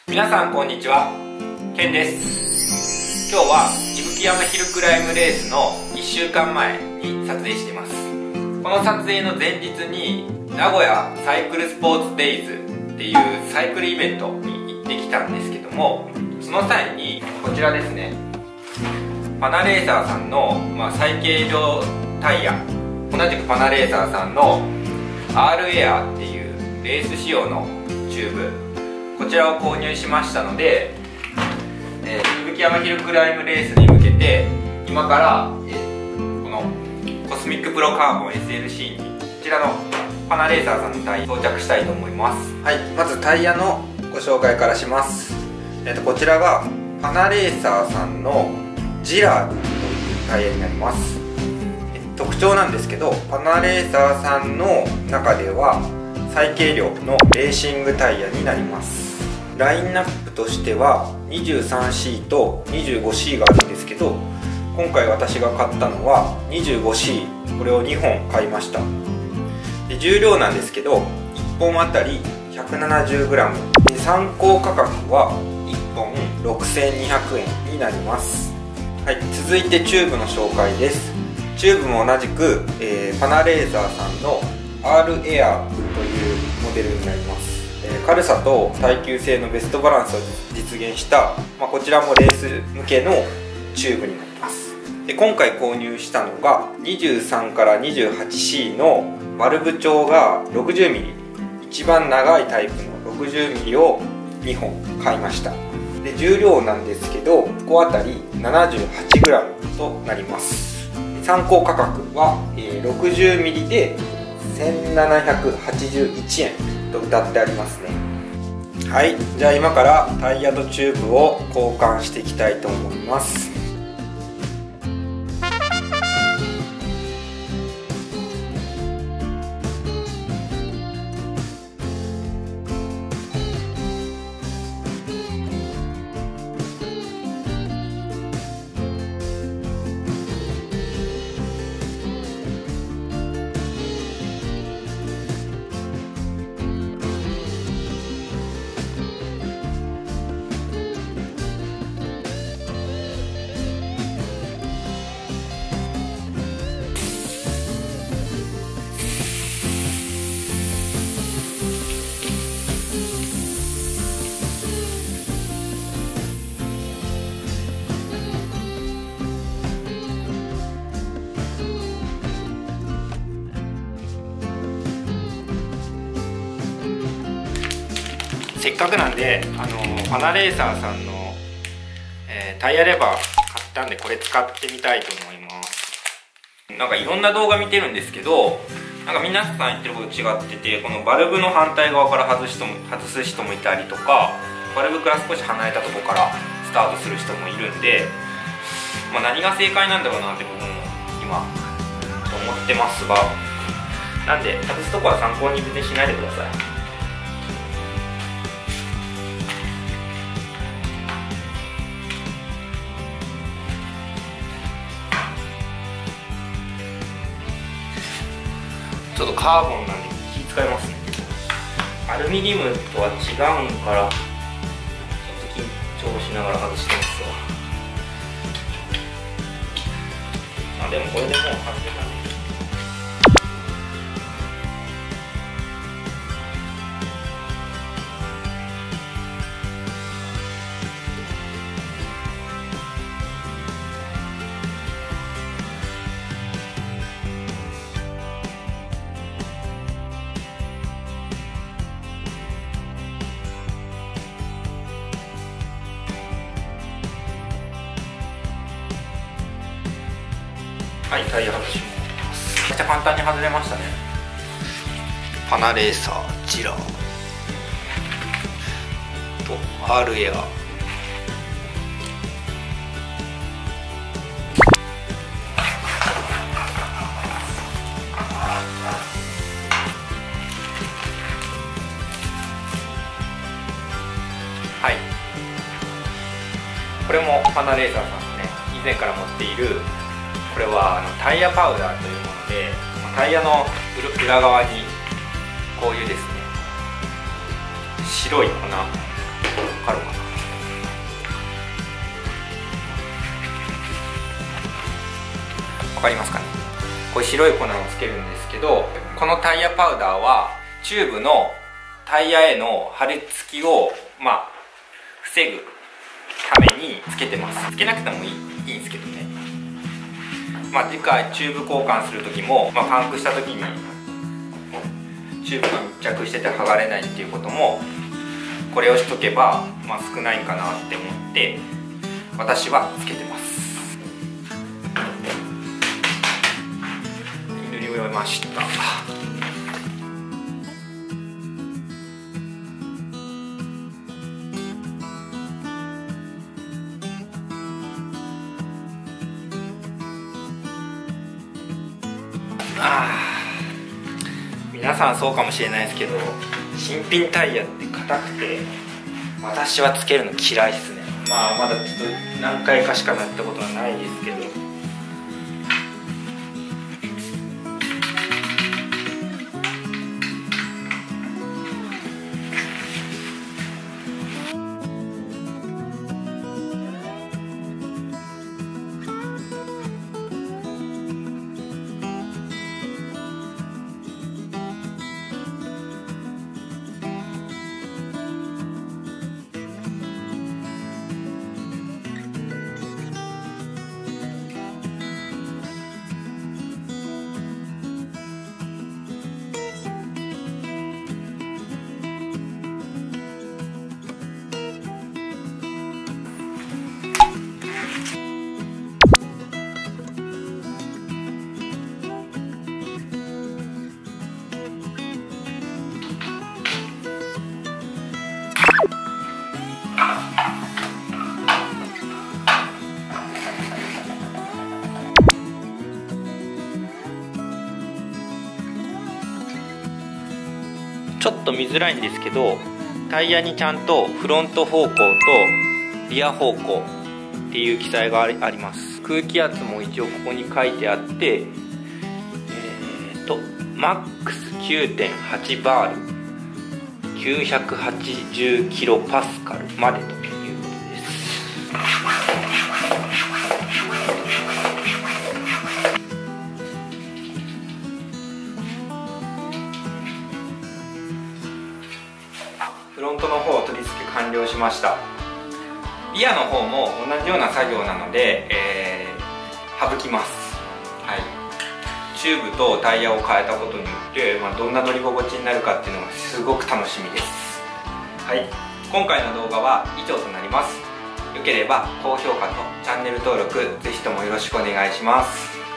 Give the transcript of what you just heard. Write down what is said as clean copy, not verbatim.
皆さんこんにちは、ケンです。今日は伊吹山ヒルクライムレースの1週間前に撮影しています。この撮影の前日に名古屋サイクルスポーツデイズっていうサイクルイベントに行ってきたんですけども、その際にこちらですね、パナレーサーさんの、最軽量タイヤ、同じくパナレーサーさんの R エアっていうレース仕様のチューブ、こちらを購入しましたので、伊吹山ヒルクライムレースに向けて今から、このコスミックプロカーボン SLC にこちらのパナレーサーさんのタイヤ装着したいと思います。はい、まずタイヤのご紹介からします。こちらがパナレーサーさんのジラーというタイヤになります。特徴なんですけど、パナレーサーさんの中では最軽量のレーシングタイヤになります。ラインナップとしては 23C と 25C があるんですけど、今回私が買ったのは 25C、 これを2本買いました。で重量なんですけど、1本あたり 170g で、参考価格は1本6200円になります。はい、続いてチューブの紹介です。チューブも同じく、パナレーザーさんの R エアというモデルになります。軽さと耐久性のベストバランスを実現した、こちらもレース向けのチューブになります。で今回購入したのが23から 28C のバルブ長が 60mm、 一番長いタイプの 60mm を2本買いました。で重量なんですけど、1個あたり 78g となります。参考価格は 60mm で1781円と謳ってありますね。はい、じゃあ今からタイヤとチューブを交換していきたいと思います。せっかくなんでパナレーサーさんの、タイヤレバー買ったんで、これ使ってみたいと思います。なんかいろんな動画見てるんですけど、なんか皆さん言ってること違ってて、このバルブの反対側から外す人もいたりとか、バルブから少し離れたところからスタートする人もいるんで、何が正解なんだろうなって僕も今思ってますが、なんで外すとこは参考に別にしないでください。ちょっとカーボンなんで気使いますね。アルミニムとは違うんから、ちょっと緊張しながら外してますわ。でもこれでもう外れたね。はい、タイヤ外します。めっちゃ簡単に外れましたね。パナレーサー、ジラーと R エア。はい、これもパナレーサーさんのね、以前から持っている、これはタイヤパウダーというもので、タイヤの裏側にこういうですね、白い粉、 かるかな。わかりますかね。これ白い粉をつけるんですけど、このタイヤパウダーはチューブのタイヤへの貼り付きを防ぐためにつけてます。つけなくてもいいんですけどね。次回チューブ交換する時も、パンクした時にチューブが密着してて剥がれないっていうこともこれをしとけば、少ないかなって思って私はつけてます。塗り終えました。皆さんそうかもしれないですけど、新品タイヤって硬くて私はつけるの嫌いですね。まだちょっと何回かしかなったことはないですけど、ちょっと見づらいんですけど、タイヤにちゃんとフロント方向とリア方向っていう記載があります。空気圧も一応ここに書いてあって、マックス 9.8 バール980キロパスカルまでということです。フロントの方取り付け完了しました。リアの方も同じような作業なので、省きます。はい、チューブとタイヤを変えたことによって、どんな乗り心地になるかっていうのがすごく楽しみです。はい、今回の動画は以上となります。よければ高評価とチャンネル登録ぜひともよろしくお願いします。